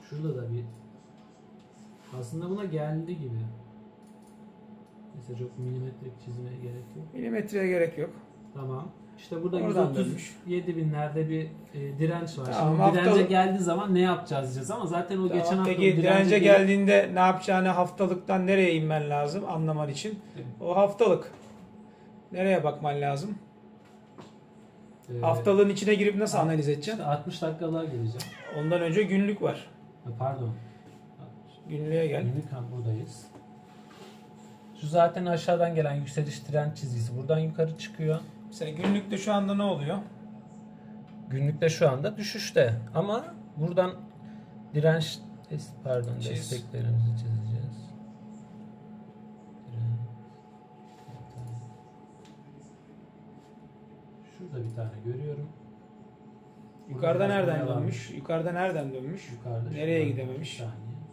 Şurada da bir aslında buna geldi gibi. Mesela çok milimetrik çizmeye gerek yok. Milimetreye gerek yok. Tamam. İşte burada Oradan 137 binlerde bir direnç var. Tamam, Şimdi dirence geldiği zaman ne yapacağız diyeceğiz ama zaten o geçen hafta peki dirence geldiğinde ne yapacağını haftalıktan nereye inmen lazım anlaman için? Evet. O haftalık. Nereye bakman lazım? Haftalığın içine girip nasıl analiz edeceksin? İşte 60 dakikalığa geleceğim. Ondan önce günlük var. Pardon. Günlüğe gel. Günlük buradayız. Şu zaten aşağıdan gelen yükseliş trend çizgisi. Buradan yukarı çıkıyor. Mesela günlükte şu anda ne oluyor? Günlükte şu anda düşüşte. Ama buradan direnç desteklerimizi çizeceğiz. Şurada bir tane görüyorum. Yukarıda nereden dönmüş? Yukarıda nereden dönmüş? Yukarıda. Nereye gidememiş?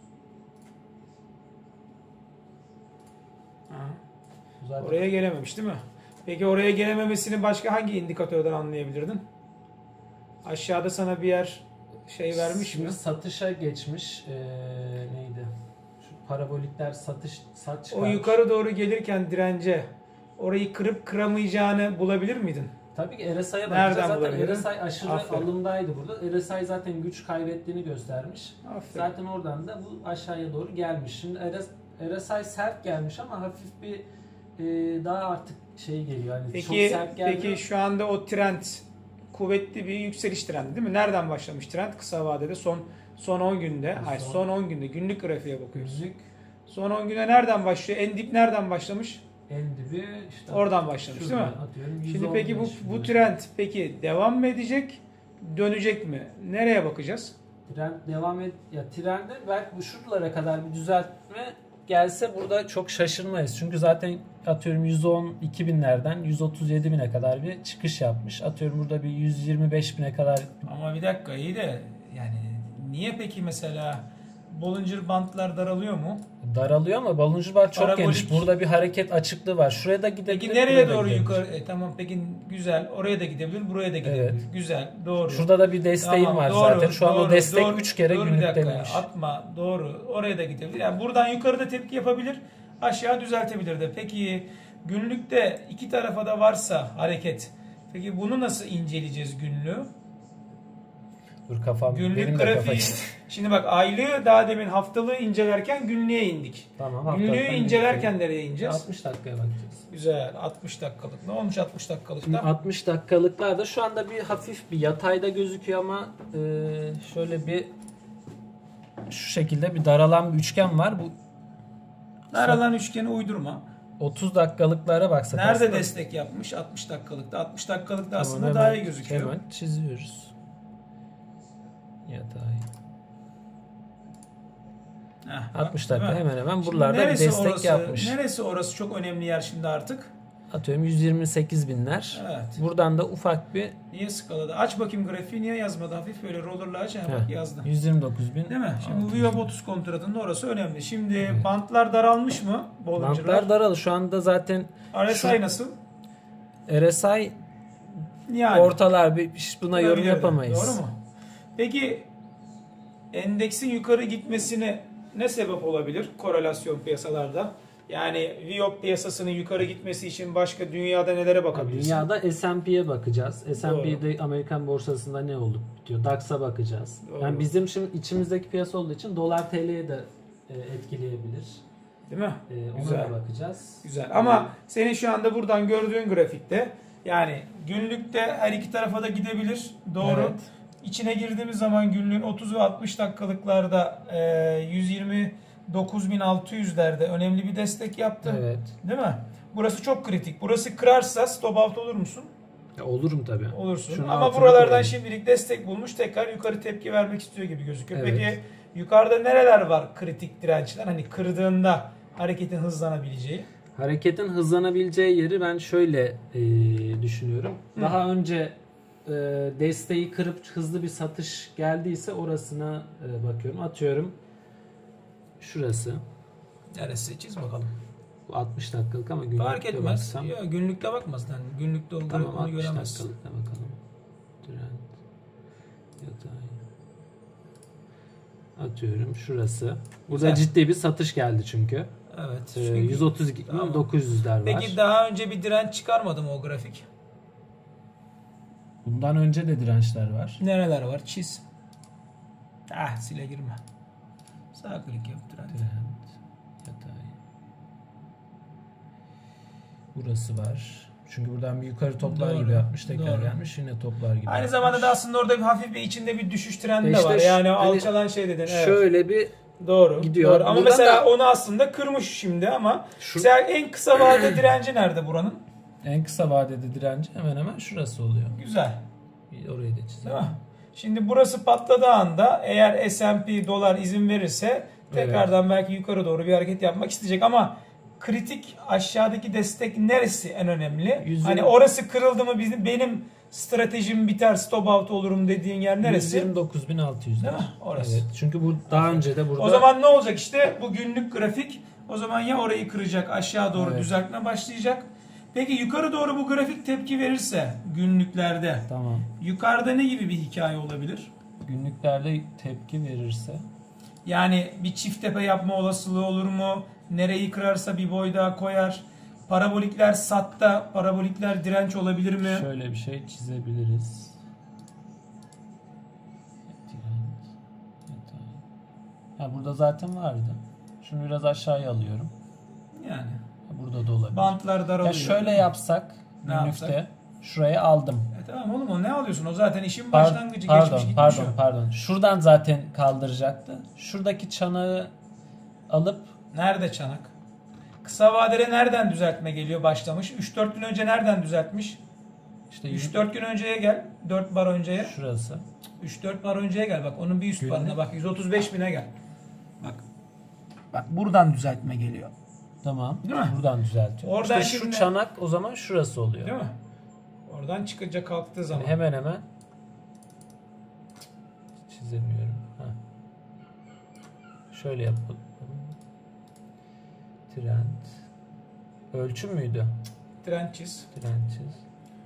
Oraya gelememiş değil mi? Peki oraya gelememesini başka hangi indikatörden anlayabilirdin? Aşağıda sana bir yer vermiş mi? Satışa geçmiş. Neydi? Şu parabolikler satış. O yukarı doğru gelirken dirence orayı kırıp kıramayacağını bulabilir miydin? Tabii ki RSI'ye Nereden bakacağız. Zaten bulabilirim? RSI aşırı alımdaydı burada. RSI zaten güç kaybettiğini göstermiş. Aferin. Zaten oradan da bu aşağıya doğru gelmiş. Şimdi RSI sert gelmiş ama hafif bir daha artık geliyor. Yani çok sert gelmiyor. Peki şu anda o trend kuvvetli bir yükseliş trendi değil mi? Nereden başlamış trend? Kısa vadede son 10 günde. Son 10 günde günlük grafiğe bakıyoruz. Son 10 günde nereden başlıyor? En dip nereden başlamış? En dibi işte oradan başlamış değil mi? Atıyorum, şimdi peki bu trend devam mı edecek? Dönecek mi? Nereye bakacağız? Trend devam trende belki bu şuralara kadar bir düzeltme gelse burada çok şaşırmayız. Çünkü zaten atıyorum 112 binlerden 137 bine kadar bir çıkış yapmış. Atıyorum burada bir 125 bine kadar. Ama bir dakika iyi de yani niye peki mesela Bollinger Bandlar daralıyor mu? Daralıyor ama Bollinger Band çok geniş. Burada bir hareket açıklığı var. Şuraya da gidebilir. Peki nereye doğru yukarı? Tamam peki güzel. Oraya da gidebilir, buraya da gidebilir. Evet. Güzel, doğru. Şurada da bir desteğim var doğru, zaten. Şu an o destek 3 kere günlük demiş. Atma, doğru. Oraya da gidebilir. Yani buradan yukarıda tepki yapabilir, aşağı düzeltebilir de. Peki günlükte iki tarafa da varsa hareket. Peki bunu nasıl inceleyeceğiz günlüğü? Dur kafam. Günlük grafiği. Şimdi bak aylığı daha demin haftalığı incelerken günlüğe indik. Tamam. Günlüğü incelerken nereye ineceğiz? 60 dakikaya bakacağız. Güzel. 60 dakikalık. Ne olmuş 60 dakikalıkta? 60 dakikalıklarda şu anda bir hafif bir yatayda gözüküyor ama şöyle bir şu şekilde bir daralan bir üçgen var. Bu daralan üçgeni uydurma. 30 dakikalıklara baksak. Nerede aslında destek yapmış? 60 dakikalıkta. 60 dakikalıkta tamam, aslında daha iyi gözüküyor. Hemen çiziyoruz. Yatay. 60 dakika hemen buralarda bir destek yapmış. Neresi orası çok önemli yer şimdi artık? Atıyorum 128 binler. Evet. Buradan da ufak bir... Niye skalada? Aç bakayım grafiği. Niye yazmadı? Hafif böyle rollerla aç. Bak yazdı. 129 bin. Değil mi? Şimdi VWAP 30 kontratında orası önemli. Şimdi bantlar daralmış mı? Bantlar daralı. Şu anda zaten... RSI nasıl? RSI yani ortalar buna yorum yapamayız. Doğru mu? Peki endeksin yukarı gitmesine ne sebep olabilir korelasyon piyasalarda? Yani VWAP piyasasının yukarı gitmesi için başka dünyada nelere bakabiliriz? Dünyada S&P'ye bakacağız. S&P'de Amerikan borsasında ne olup bitiyor? DAX'a bakacağız. Doğru. Yani bizim şimdi içimizdeki piyasa olduğu için dolar TL'ye de etkileyebilir. Değil mi? Ona da bakacağız. Güzel. Ama senin şu anda buradan gördüğün grafikte yani günlükte her iki tarafa da gidebilir. Doğru. Evet. İçine girdiğimiz zaman günlüğün 30 ve 60 dakikalıklarda 129.600'lerde önemli bir destek yaptı. Evet. Değil mi? Burası çok kritik. Burası kırarsa stop out olur musun? Olurum tabii. Olursun. Şunun ama buralardan şimdilik destek bulmuş. Tekrar yukarı tepki vermek istiyor gibi gözüküyor. Evet. Peki yukarıda nereler var kritik dirençler? Hani kırdığında hareketin hızlanabileceği? Hareketin hızlanabileceği yeri ben şöyle düşünüyorum. Daha önce desteği kırıp hızlı bir satış geldiyse orasına bakıyorum. Atıyorum şurası. Neresi? Çiz bakalım. Bu 60 dakikalık ama günlükte fark etmez. baksam. Yok, günlükte bakmaz. Yani günlükte onu tamam, göremezsin. 60 dakikalıkta bakalım. Trend. Yatay. atıyorum şurası. Burada Güzel. ciddi bir satış geldi çünkü. Evet. 132.900'ler var. Peki daha önce bir direnç çıkarmadı mı o grafik? Bundan önce de dirençler var. Nereler var? Çiz. Sile girme. Sağ klik yap direnç. Yatay. Burası var. Çünkü buradan bir yukarı toplar Doğru, gibi yapmış. Tekrar doğru. gelmiş. Yine toplar gibi Aynı yapmış. zamanda da aslında orada bir hafif bir içinde bir düşüş trendi de İşte var. Yani hani alçalan şey dedin. Evet. Şöyle bir Doğru. gidiyor. Doğru. Ama Buradan mesela da- onu aslında kırmış şimdi ama mesela en kısa vade direnci nerede buranın? en kısa vadede direnci hemen hemen şurası oluyor. Güzel. Orayı da çizelim. Değil mi? Şimdi burası patladığı anda eğer S&P dolar izin verirse tekrardan belki yukarı doğru bir hareket yapmak isteyecek ama kritik aşağıdaki destek neresi en önemli? Hani orası kırıldı mı benim stratejim biter, stop out olurum dediğin yer neresi? 129.600. Değil mi? Orası. Evet. Çünkü bu daha önce de burada O zaman ne olacak işte bu günlük grafik o zaman ya orayı kıracak aşağı doğru düzeltme başlayacak. Peki yukarı doğru bu grafik tepki verirse günlüklerde tamam. yukarıda ne gibi bir hikaye olabilir? Günlüklerde tepki verirse Yani bir çift tepe yapma olasılığı olur mu? Nereyi kırarsa bir boy daha koyar. Parabolikler satta, parabolikler direnç olabilir mi? şöyle bir şey çizebiliriz. Ha, burada zaten vardı. Şunu biraz aşağıya alıyorum. Yani. Burada da olabilir. Bantlar daralıyor. Ya şöyle yapsak Ne günlükte yapsak? şuraya aldım. Tamam oğlum o ne alıyorsun? O zaten işin başlangıcı geçmiş gitmiş o. Pardon. Şuradan zaten kaldıracaktı. Şuradaki çanağı alıp Nerede çanak? Kısa vadede nereden düzeltme geliyor başlamış? 3-4 gün önce nereden düzeltmiş? işte 3-4 gün önceye gel. 4 bar önceye. şurası. 3-4 bar önceye gel. Bak onun bir üst Günlük. barına bak. 135 bine gel. Bak buradan düzeltme geliyor. Tamam. Değil mi? Buradan düzeltiyor. Oradan İşte şimdi- şu çanak o zaman şurası oluyor. Değil mi? Oradan çıkınca kalktığı zaman. Yani hemen hemen çizemiyorum. Şöyle yapalım. Trend. Ölçüm müydü? Trend çiz. Trend çiz.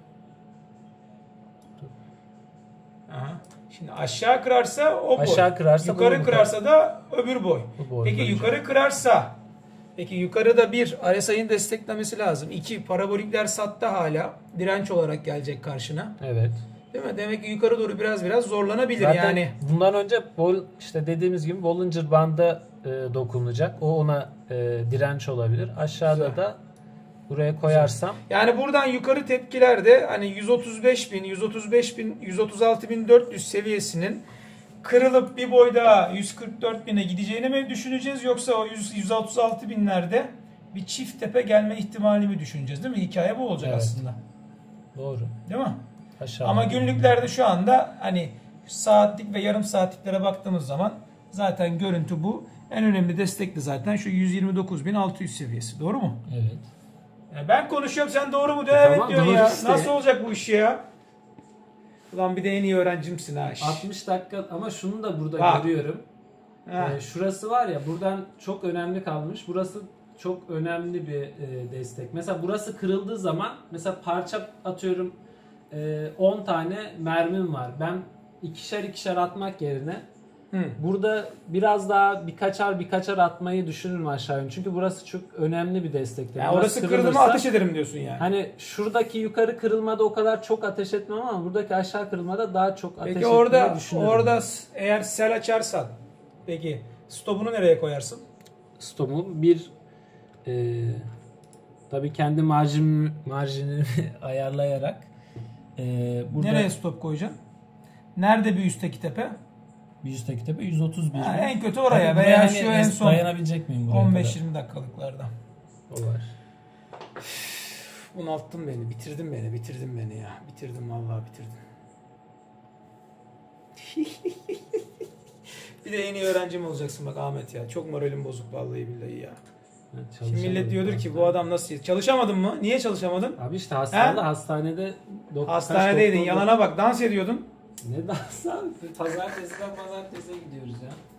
Aha. Şimdi aşağı kırarsa o boy. Aşağı kırarsa yukarı bu kırarsa da öbür boy. Bu boy Peki bence. yukarı kırarsa yukarıda 1 RSI'nin desteklemesi lazım. 2 parabolikler satta hala direnç olarak gelecek karşına. Evet. Değil mi? Demek ki yukarı doğru biraz zorlanabilir Zaten yani. bundan önce işte dediğimiz gibi Bollinger Band'a dokunulacak. O ona direnç olabilir. Aşağıda Güzel. da buraya koyarsam Yani buradan yukarı tepkilerde hani 135.000, 135.000, 136.400 seviyesinin kırılıp bir boy daha 144.000'e gideceğini mi düşüneceğiz yoksa o 136.000'lerde bir çift tepe gelme ihtimali mi düşüneceğiz değil mi? Hikaye bu olacak Evet. aslında. doğru. Değil mi? Aşağı Ama günlüklerde şu anda hani saatlik ve yarım saatliklere baktığımız zaman zaten görüntü bu. En önemli destek de zaten şu 129.600 seviyesi. Doğru mu? Evet. Ben konuşuyorum sen doğru mu? Tamam, Evet diyorsun doğru ya. işte. Nasıl olacak bu iş ya? Ulan bir de en iyi öğrencimsin ha. 60 dakika ama şunu da burada Bak. görüyorum. Ha. Şurası var ya buradan çok önemli kalmış. Burası çok önemli bir destek. Mesela burası kırıldığı zaman mesela parça atıyorum 10 tane mermim var. Ben ikişer atmak yerine burada biraz daha birkaçar atmayı düşünürüm aşağı yönlü. Çünkü burası çok önemli bir destek. Yani orası kırıldı mı ateş ederim diyorsun yani. Hani şuradaki yukarı kırılmada o kadar çok ateş etmem ama buradaki aşağı kırılmada daha çok ateş Peki etmeyi düşünürüm. orada eğer sell açarsan peki stopunu nereye koyarsın? Stopu tabii kendi marjinimi ayarlayarak burada Nereye stop koyacaksın? Nerede bir üstteki tepe? bir üstteki tepe 131. Ha, en kötü oraya Tabii veya buraya şu hani en son dayanabilecek miyim buraya 15-20 dakikalıklarda. kadar? O var. Bunalttın beni, bitirdin beni ya. Bitirdim vallahi bitirdim. Bir de en iyi öğrencim olacaksın bak Ahmet ya. Çok moralim bozuk vallahi billahi ya. Şimdi millet diyordur ki bu adam nasıl... Çalışamadın mı? Niye çalışamadın? Abi işte hastanede Hastanedeydin. Yalana bak. Dans ediyordun. Ne dans abi? Pazartesiden pazartesiye gidiyoruz ya.